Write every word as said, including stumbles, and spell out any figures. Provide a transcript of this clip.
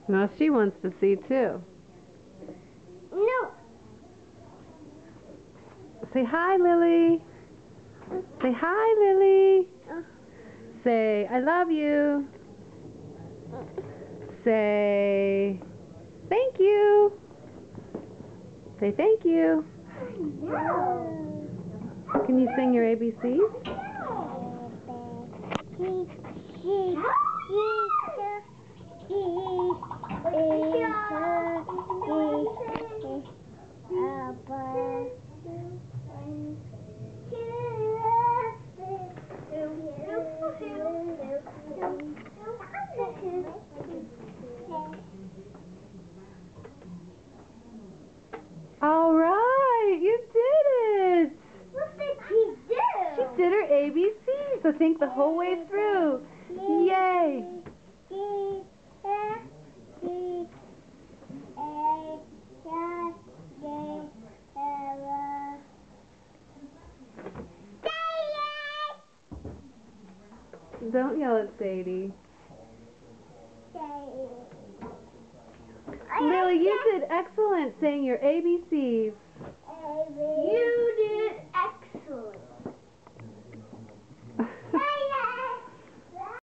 Well, she wants to see too. No. Say hi, Lily. Say hi, Lily. Say, I love you. Say, thank you. Say thank you. No. Can you sing your A B Cs? All right, you did it. What did she do? She did her A B Cs, so think the whole way through. Yay. Don't yell at Sadie. Lily, you did excellent saying your A B Cs. You did excellent.